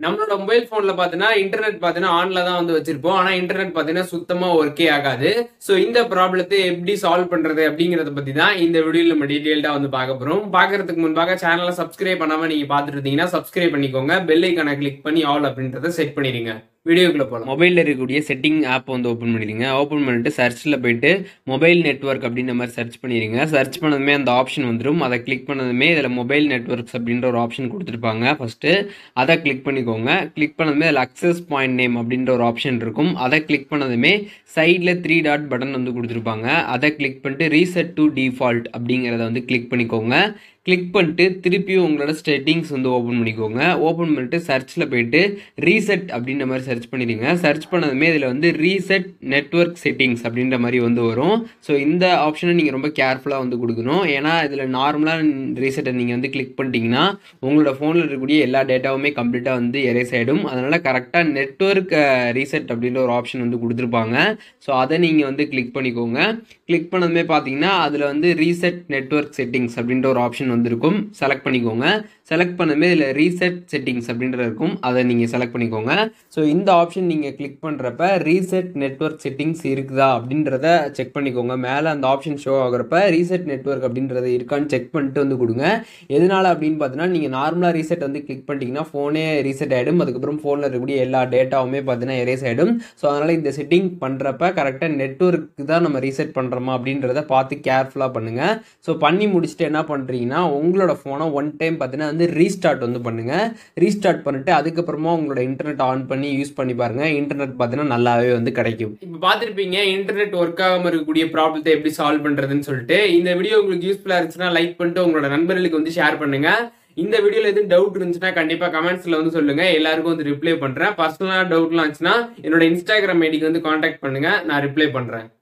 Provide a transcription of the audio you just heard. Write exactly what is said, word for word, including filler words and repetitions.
நம்மளோட மொபைல் போன்ல பாத்தீங்கன்னா இன்டர்நெட் பாத்தீங்கன்னா ஆன்ல தான் வந்து வச்சிருப்போம். ஆனா இன்டர்நெட் பாத்தீங்கன்னா சுத்தமா ஒர்க்கே ஆகாது. சோ இந்த ப்ராப்ளத்தை எப்படி சால்வ் பண்றது அப்படிங்கறத பத்தி தான் இந்த வீடியோல நம்ம டீடைல்டா வந்து பார்க்க போறோம். பாக்குறதுக்கு முன்பாக சேனலை சப்ஸ்கிரைப் பண்ணாம நீங்க பாத்துட்டு இருந்தீங்கன்னா சப்ஸ்கிரைப் பண்ணிக்கோங்க. பெல் ஐகானை கிளிக் பண்ணி ஆல் அப்படின்றத செட் பண்ணிடுங்க. வீடியோக்குள்ள போகலாம். மொபைலில் இருக்கக்கூடிய செட்டிங் ஆப் வந்து ஓப்பன் பண்ணிடுங்க. ஓப்பன் பண்ணிட்டு சர்ச்சில் போயிட்டு மொபைல் நெட்வொர்க் அப்படின்ற மாதிரி சர்ச் பண்ணிடுங்க. சர்ச் பண்ணதுமே அந்த ஆப்ஷன் வந்துடும். அதை கிளிக் பண்ணதுமே இதில் மொபைல் நெட்வொர்க்ஸ் அப்படின்ற ஒரு ஆப்ஷன் கொடுத்துருப்பாங்க. ஃபஸ்ட்டு அதை கிளிக் பண்ணிக்கோங்க. கிளிக் பண்ணதுமே அதில் அக்சஸ் பாயிண்ட் நேம் அப்படின்ற ஒரு ஆப்ஷன் இருக்கும். அதை கிளிக் பண்ணதுமே சைடில் த்ரீ டாட் பட்டன் வந்து கொடுத்துருப்பாங்க. அதை கிளிக் பண்ணிட்டு ரீசெட் டு டிஃபால்ட் அப்படிங்கிறத வந்து கிளிக் பண்ணிக்கோங்க. கிளிக் பண்ணிட்டு திருப்பியும் உங்களோட செட்டிங்ஸ் வந்து ஓப்பன் பண்ணிக்கோங்க. ஓப்பன் பண்ணிட்டு சர்ச்சில் போயிட்டு ரீசெட் அப்படின்ற மாதிரி சர்ச் பண்ணிடுங்க. சர்ச் பண்ணதுமே இதில் வந்து ரீசெட் நெட்வொர்க் செட்டிங்ஸ் அப்படின்ற மாதிரி வந்து வரும். ஸோ இந்த ஆப்ஷனை நீங்கள் ரொம்ப கேர்ஃபுல்லாக வந்து கொடுக்கணும். ஏன்னா இதில் நார்மலாக ரீசெட்டை நீங்கள் வந்து கிளிக் பண்ணிட்டீங்கன்னா உங்களோட ஃபோனில் இருக்கக்கூடிய எல்லா டேட்டாவுமே கம்ப்ளீட்டாக வந்து எரேஸ் ஆகிடும். அதனால் கரெக்டாக நெட்வொர்க் ரீசெட் அப்படின்ற ஒரு ஆப்ஷன் வந்து கொடுத்துருப்பாங்க. ஸோ அதை நீங்கள் வந்து கிளிக் பண்ணிக்கோங்க. கிளிக் பண்ணதுமே பார்த்தீங்கன்னா அதில் வந்து ரீசெட் நெட்வொர்க் செட்டிங்ஸ் அப்படின்ற ஒரு ஆப்ஷன் வந்திருக்கும். செலக்ட் பண்ணிக்கோங்க. செலக்ட் பண்ணதுமே இதில் ரீசெட் செட்டிங்ஸ் அப்படின்றது இருக்கும். அதை நீங்கள் செலக்ட் பண்ணிக்கோங்க. ஸோ இந்த ஆப்ஷன் நீங்கள் கிளிக் பண்ணுறப்ப ரீசெட் நெட்வொர்க் செட்டிங்ஸ் இருக்குதா அப்படின்றத செக் பண்ணிக்கோங்க. மேலே அந்த ஆப்ஷன் ஷோ ஆகிறப்ப ரீசெட் நெட்வொர்க் அப்படின்றது இருக்கான்னு செக் பண்ணிட்டு வந்து கொடுங்க. எதனால அப்படின்னு பார்த்தீங்கன்னா நீங்கள் நார்மலாக ரீசெட் வந்து கிளிக் பண்ணிட்டீங்கன்னா ஃபோனே ரீசெட் ஆகிடும். அதுக்கப்புறம் ஃபோனில் இருக்கக்கூடிய எல்லா டேட்டாவுமே பார்த்தீங்கன்னா எரேஸ் ஆகிடும். ஸோ அதனால் இந்த செட்டிங் பண்ணுறப்ப கரெக்டாக நெட்வொர்க்கு தான் நம்ம ரீசெட் பண்ணுறோமா அப்படின்றத பார்த்து கேர்ஃபுல்லாக பண்ணுங்கள். ஸோ பண்ணி முடிச்சுட்டு என்ன பண்ணுறீங்கன்னா உங்களோட ஃபோனை ஒன் டைம் பார்த்தீங்கன்னா வந்து ரீஸ்டார்ட் வந்து பண்ணுங்கள். ரீஸ்டார்ட் பண்ணிட்டு அதுக்கப்புறமா உங்களோட இன்டர்நெட் ஆன் பண்ணி யூஸ் பண்ணி பாருங்க. இன்டர்நெட் பார்த்தீங்கன்னா நல்லாவே வந்து கிடைக்கும். இப்போ பார்த்துருப்பீங்க இன்டர்நெட் ஒர்க் ஆகாமல் இருக்கக்கூடிய ப்ராப்ளத்தை எப்படி சால்வ் பண்ணுறதுன்னு சொல்லிட்டு. இந்த வீடியோ உங்களுக்கு யூஸ்ஃபுல்லாக இருந்துச்சுன்னா லைக் பண்ணிட்டு உங்களோட நண்பர்களுக்கு வந்து ஷேர் பண்ணுங்க. இந்த வீடியோல எதுவும் டவுட் இருந்துச்சுன்னா கண்டிப்பா கமெண்ட்ஸ்ல வந்து சொல்லுங்க. எல்லாருக்கும் வந்து ரிப்ளை பண்றேன். பர்சனலா டவுட்லாம் இருந்துச்சுன்னா என்னோட இன்ஸ்டாகிராம் ஐடிக்கு வந்து கான்டாக்ட் பண்ணுங்க. நான் ரிப்ளை பண்றேன்.